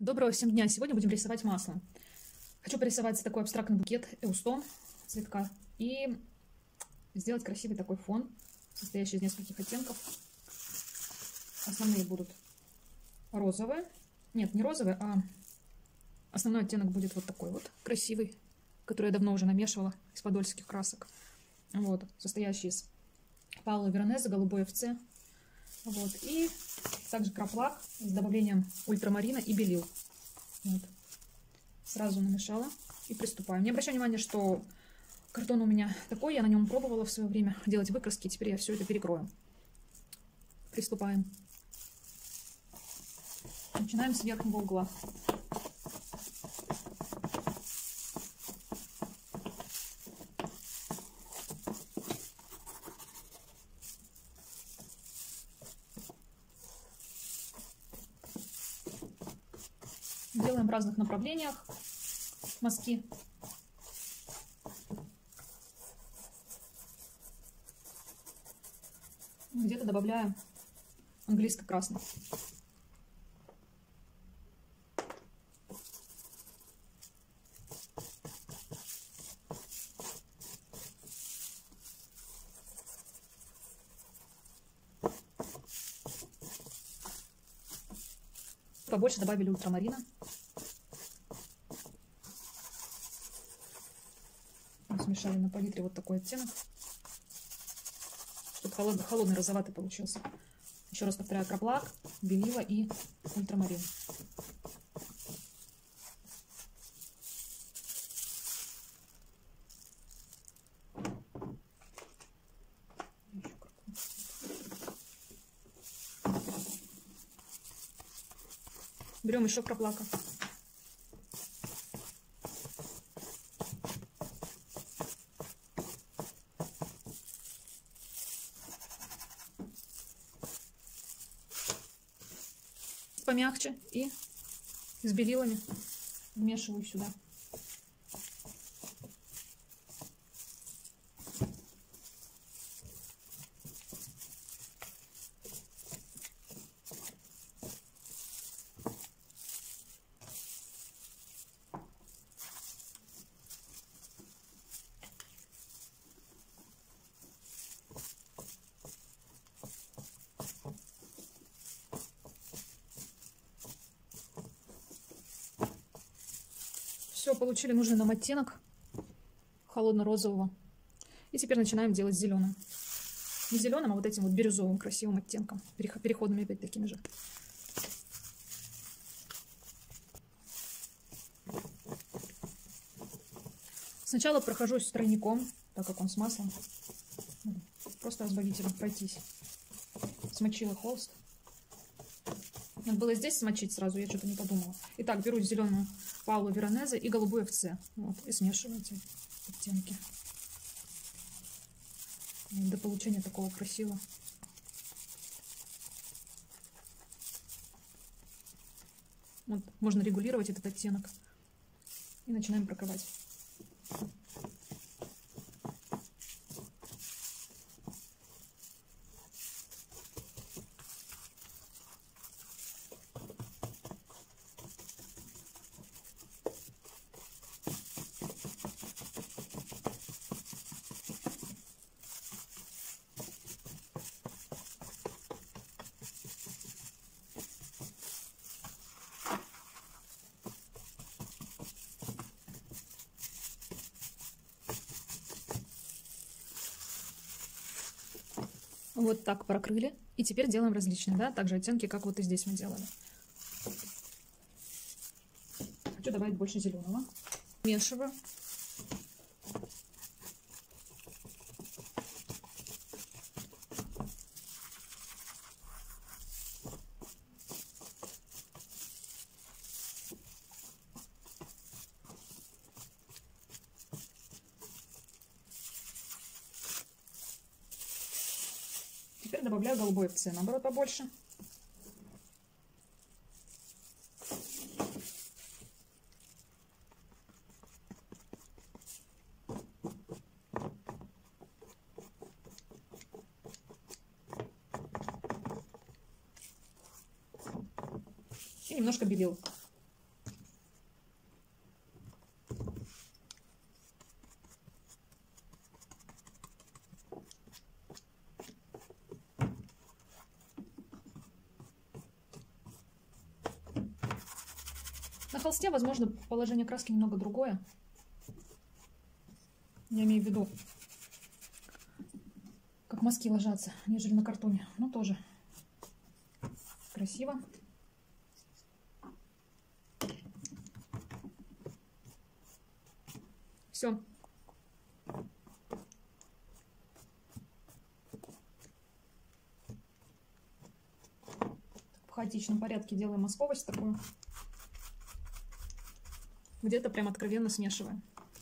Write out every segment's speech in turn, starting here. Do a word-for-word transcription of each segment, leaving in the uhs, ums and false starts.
Доброго всем дня! Сегодня будем рисовать маслом. Хочу порисовать такой абстрактный букет эустон цветка и сделать красивый такой фон, состоящий из нескольких оттенков. Основные будут розовые. Нет, не розовые, а основной оттенок будет вот такой вот красивый, который я давно уже намешивала из подольских красок. Вот, состоящий из Паоло Веронезе, голубой эф це. Вот, и также краплак с добавлением ультрамарина и белил. Вот. Сразу намешала и приступаю. Не обращаю внимания, что картон у меня такой, я на нем пробовала в свое время делать выкраски, теперь я все это перекрою. Приступаем. Начинаем с верхнего угла. Делаем в разных направлениях мазки. Где-то добавляю английский красный. Побольше добавили ультрамарина. Смешали на палитре вот такой оттенок, чтобы холодный, холодный розоватый получился. Еще раз повторяю: краплак, белила и ультрамарин. Берем еще краплака. Помягче и с белилами вмешиваю сюда. Все, получили нужный нам оттенок холодно-розового. И теперь начинаем делать зеленым. Не зеленым, а вот этим вот бирюзовым красивым оттенком. Переходными опять такими же. Сначала прохожусь тройником, так как он с маслом. Просто разбавителем пройтись. Смочила холст. Надо было здесь смочить сразу, я что-то не подумала. Итак, беру зеленую Паоло Веронезе и голубой эф це. Вот, и смешиваю эти оттенки. До получения такого красивого. Вот, можно регулировать этот оттенок. И начинаем прокрывать. Вот так прокрыли. И теперь делаем различные, да, также оттенки, как вот и здесь мы делали. Хочу добавить больше зеленого. Смешиваю. Теперь добавляю голубой эф це, наоборот, побольше. И немножко белил. холсте, возможно, положение краски немного другое. Я имею в виду, как мазки ложатся, нежели на картоне. Ну, тоже красиво. Все. В хаотичном порядке делаем мазковость такую. Где-то прям откровенно смешиваем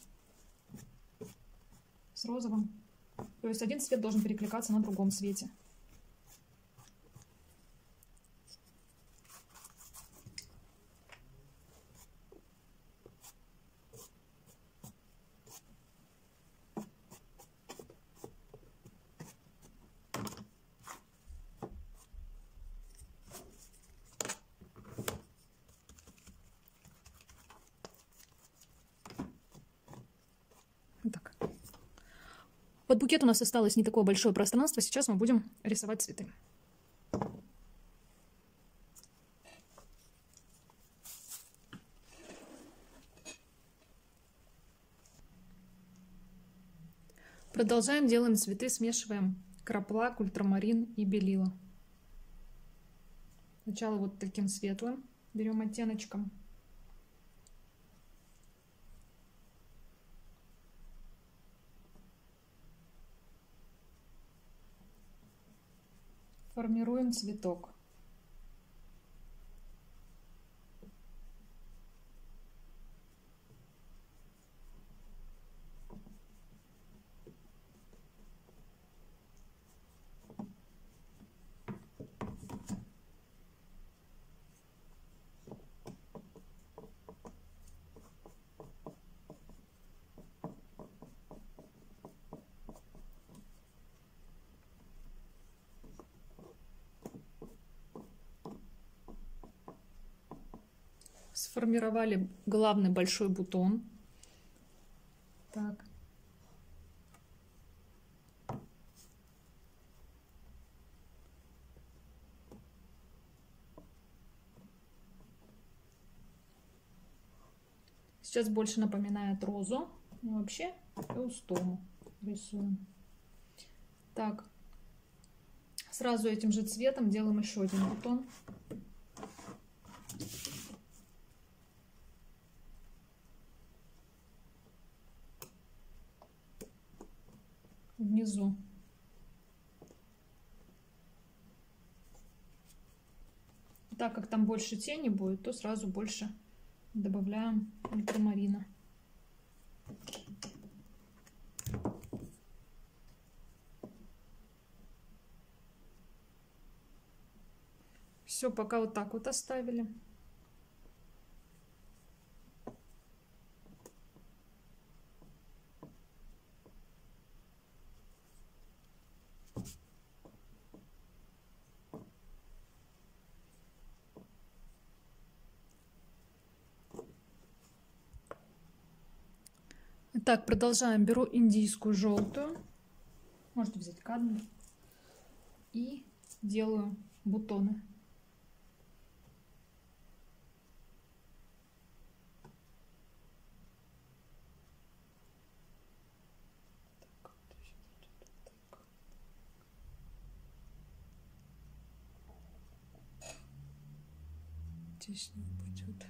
с розовым. То есть один цвет должен перекликаться на другом цвете. Так. Под букет у нас осталось не такое большое пространство. Сейчас мы будем рисовать цветы. Продолжаем, делаем цветы, смешиваем краплак, ультрамарин и белила. Сначала вот таким светлым берем оттеночком. Формируем цветок. Сформировали главный большой бутон. Так. Сейчас больше напоминает розу. Но вообще эустому рисуем. Так. Сразу этим же цветом делаем еще один бутон. Внизу. Так как там больше тени будет, то сразу больше добавляем ультрамарина. Все, пока вот так вот оставили. Так, продолжаем. Беру индийскую желтую. Можете взять кадмий. И делаю бутоны. Здесь не будет.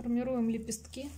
формируем лепестки.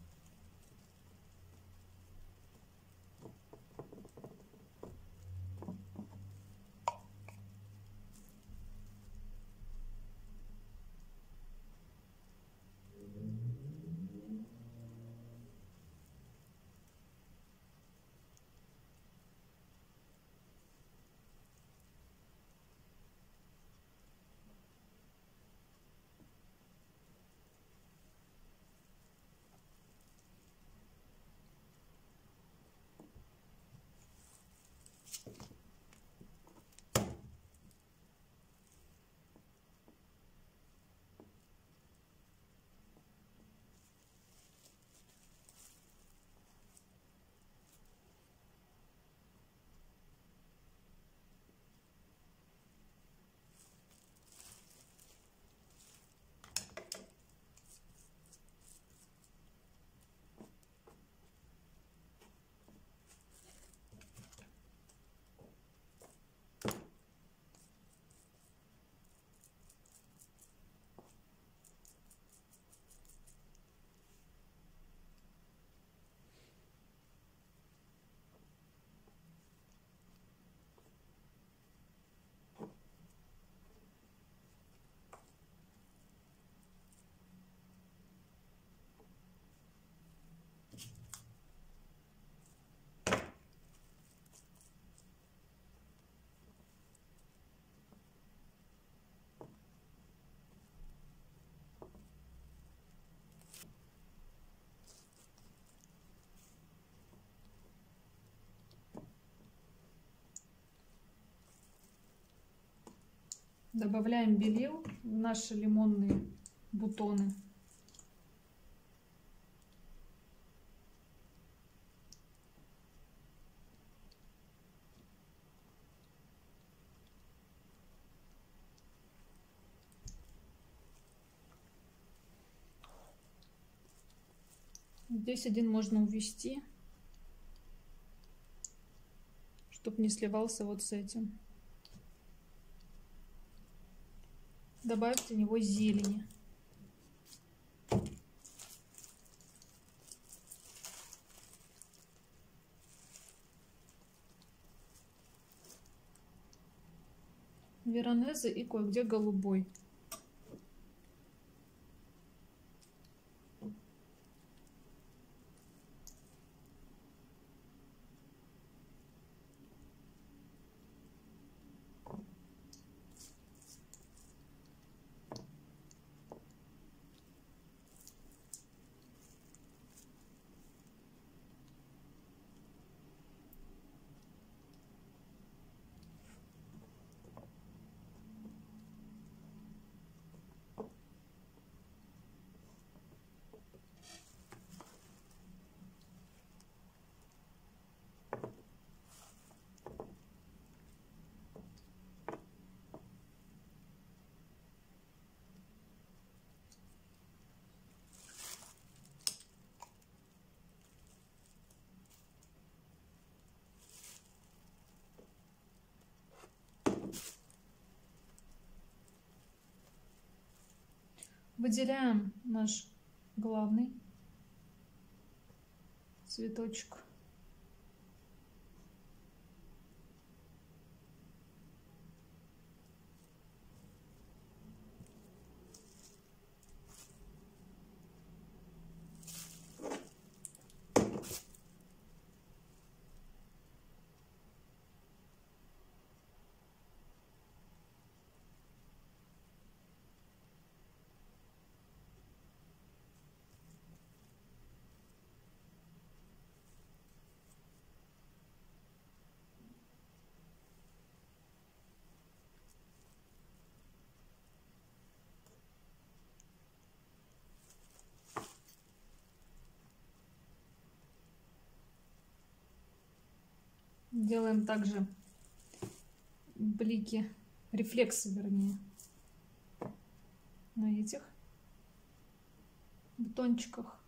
Добавляем белил в наши лимонные бутоны. Здесь один можно увести, чтобы не сливался вот с этим. Добавьте в него зелени. Веронезе и кое-где голубой. Выделяем наш главный цветочек. Делаем также блики, рефлексы, вернее, на этих бутончиках.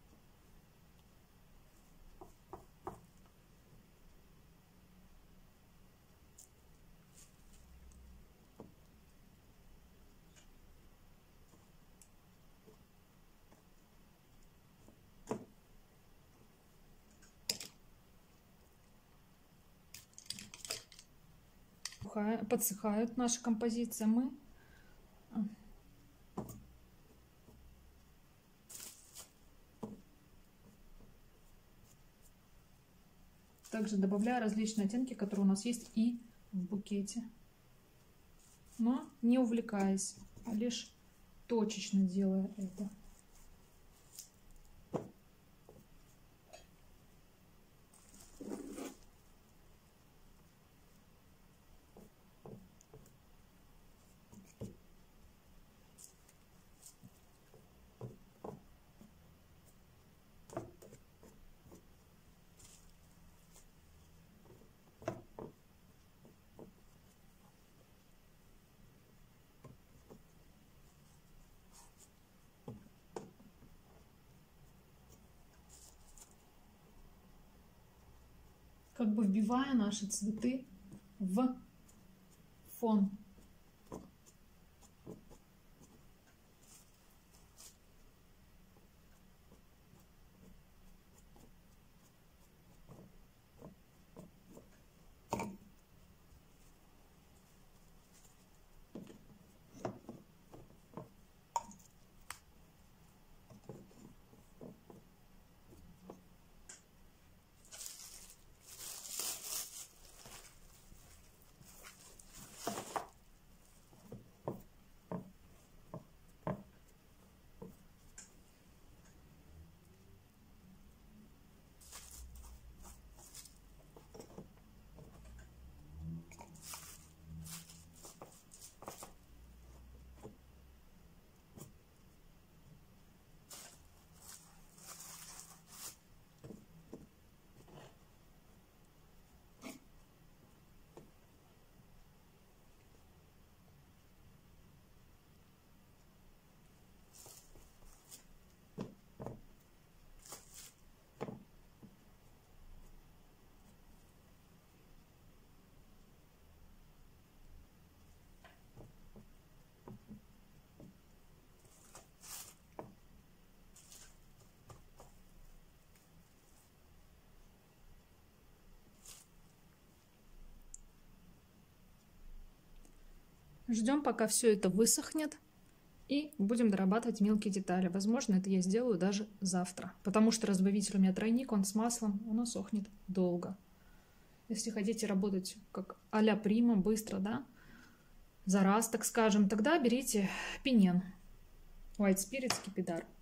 подсыхают, подсыхают наши композиции, мы также добавляю различные оттенки, которые у нас есть и в букете. Но не увлекаясь, а лишь точечно делая это. Как бы вбивая наши цветы в фон. Ждем, пока все это высохнет, и будем дорабатывать мелкие детали. Возможно, это я сделаю даже завтра, потому что разбавитель у меня тройник, он с маслом, он сохнет долго. Если хотите работать как а-ля прима, быстро, да, за раз, так скажем, тогда берите пинен, White Spirit, скипидар.